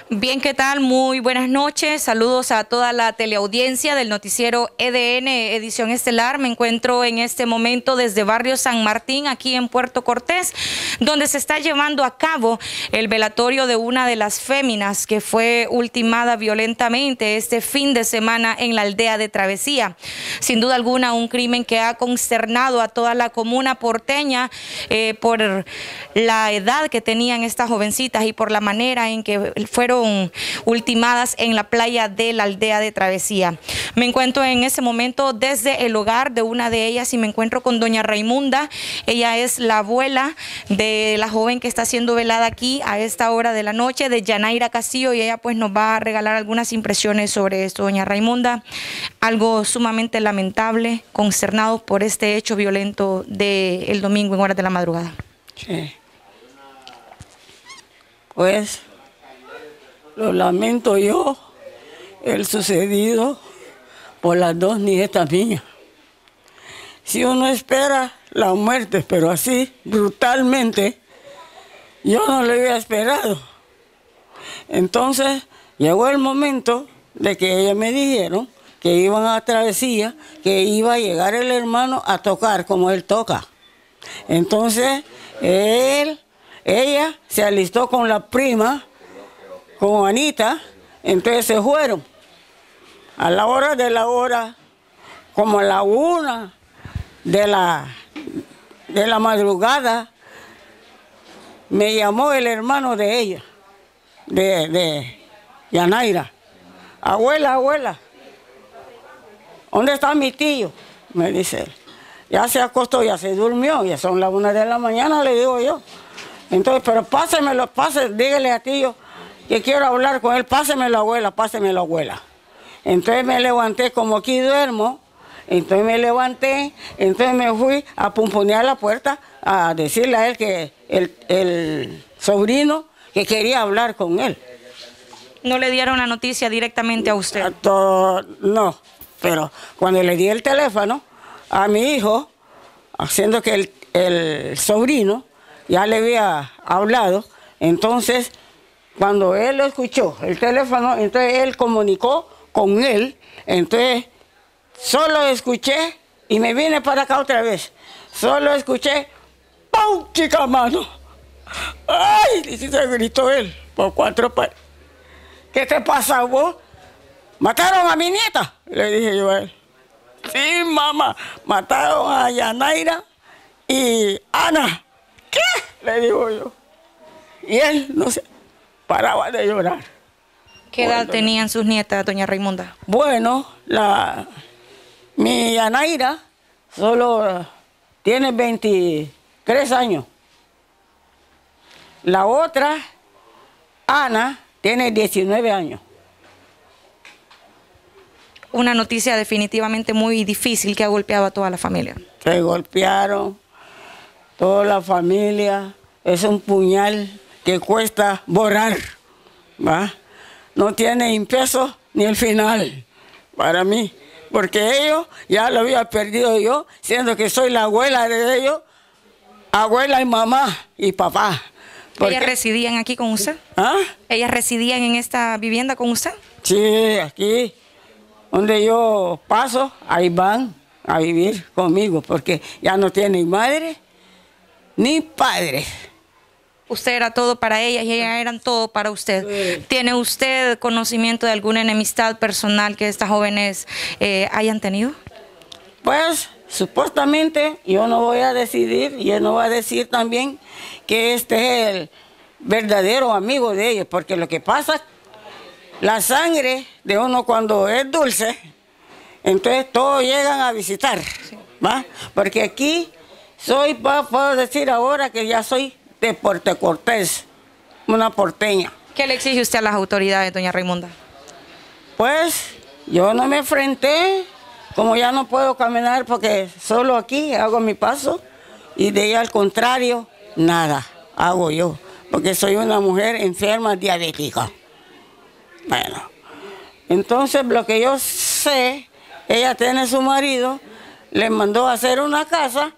Bien, ¿qué tal? Muy buenas noches. Saludos a toda la teleaudiencia del noticiero EDN, edición estelar. Me encuentro en este momento desde Barrio San Martín, aquí en Puerto Cortés, donde se está llevando a cabo el velatorio de una de las féminas que fue ultimada violentamente este fin de semana en la aldea de Travesía. Sin duda alguna, un crimen que ha consternado a toda la comuna porteña por la edad que tenían estas jovencitas y por la manera en que fueron ultimadas en la playa de la aldea de Travesía. Me encuentro en ese momento desde el hogar de una de ellas y me encuentro con doña Raimunda. Ella es la abuela de la joven que está siendo velada aquí a esta hora de la noche, de Yanaira Castillo, y ella pues nos va a regalar algunas impresiones sobre esto. Doña Raimunda, algo sumamente lamentable, consternados por este hecho violento del domingo en horas de la madrugada. Sí. Pues lo lamento yo, el sucedido por las dos nietas mías. Si uno espera la muerte, pero así, brutalmente, yo no lo había esperado. Entonces, llegó el momento de que ellos me dijeron que iban a Travesía, que iba a llegar el hermano a tocar como él toca. Entonces, ella se alistó con la prima, con Anita, entonces se fueron. A la hora de la hora, como a la 1 de la madrugada, me llamó el hermano de ella, de Yanaira. Abuela, ¿dónde está mi tío? Me dice él. Ya se acostó, ya se durmió, ya son las 1 de la mañana, le digo yo. Entonces, pero pásemelo, dígale a tío que quiero hablar con él, pásemelo, abuela. Entonces me levanté, como aquí duermo, entonces me levanté, entonces me fui a pumponear la puerta, a decirle a él que el sobrino que quería hablar con él. ¿No le dieron la noticia directamente a usted? No, pero cuando le di el teléfono a mi hijo, haciendo que el sobrino ya le había hablado, entonces cuando él lo escuchó, el teléfono, entonces él comunicó con él, entonces solo escuché y me vine para acá otra vez. Solo escuché, ¡pau, chica mano! ¡Ay! Y se gritó él por 4 pares. ¿Qué te pasa vos? ¿Mataron a mi nieta? Le dije yo a él. Sí, mamá, mataron a Yanaira y Ana. ¿Qué? Le digo yo. Y él, no sé, paraba de llorar. ¿Qué edad tenían sus nietas, doña Raimunda? Bueno, mi Yanaira solo tiene 23 años. La otra, Ana, tiene 19 años. Una noticia definitivamente muy difícil que ha golpeado a toda la familia. Se golpearon, toda la familia. Es un puñal que cuesta borrar, ¿va? No tiene ni peso ni el final para mí, porque ellos ya lo había perdido yo, siendo que soy la abuela de ellos, abuela y mamá y papá. ¿Ellas residían aquí con usted? ¿Ah? ¿Ellas residían en esta vivienda con usted? Sí, aquí, donde yo paso, ahí van a vivir conmigo, porque ya no tienen madre ni padre. Usted era todo para ellas y ellas eran todo para usted. Sí. ¿Tiene usted conocimiento de alguna enemistad personal que estas jóvenes hayan tenido? Pues, supuestamente, yo no voy a decidir, yo no voy a decir también que este es el verdadero amigo de ellos, porque lo que pasa, la sangre de uno cuando es dulce, entonces todos llegan a visitar, ¿va? Porque aquí puedo decir ahora que ya soy de Puerto Cortés, una porteña. ¿Qué le exige usted a las autoridades, doña Raimunda? Pues yo no me enfrenté, como ya no puedo caminar porque solo aquí hago mi paso y de ahí al contrario, nada hago yo, porque soy una mujer enferma diabética. Bueno, entonces lo que yo sé, ella tiene su marido, le mandó a hacer una casa,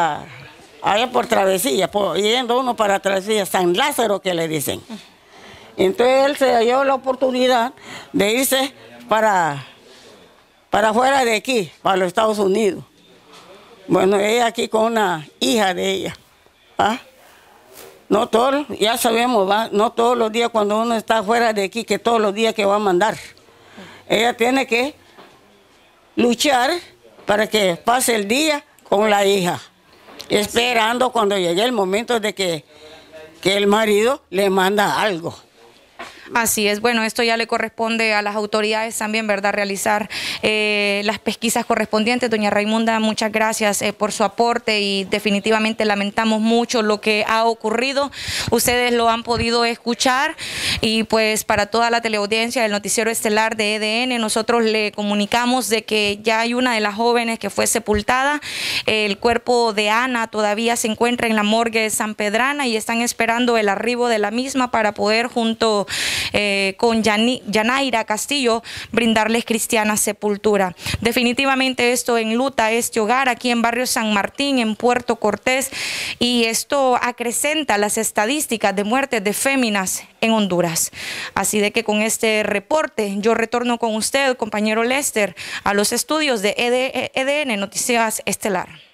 allá por Travesía, yendo uno para Travesía, San Lázaro que le dicen. Entonces él se halló la oportunidad de irse para fuera de aquí, para los Estados Unidos. Bueno, ella aquí con una hija de ella. ¿Ah? No todos, ya sabemos, ¿va? No todos los días cuando uno está fuera de aquí, que todos los días que va a mandar. Ella tiene que luchar para que pase el día con la hija, esperando cuando llegue el momento de que el marido le manda algo. Así es, bueno, esto ya le corresponde a las autoridades también, ¿verdad?, realizar las pesquisas correspondientes. Doña Raimunda, muchas gracias por su aporte y definitivamente lamentamos mucho lo que ha ocurrido. Ustedes lo han podido escuchar y pues para toda la teleaudiencia del noticiero estelar de EDN, nosotros le comunicamos de que ya hay una de las jóvenes que fue sepultada. El cuerpo de Ana todavía se encuentra en la morgue San Pedrana y están esperando el arribo de la misma para poder junto con Yanaira Castillo brindarles cristiana sepultura. Definitivamente esto enluta este hogar aquí en barrio San Martín, en Puerto Cortés, y esto acrecenta las estadísticas de muertes de féminas en Honduras. Así de que con este reporte yo retorno con usted, compañero Lester, a los estudios de EDN Noticias Estelar.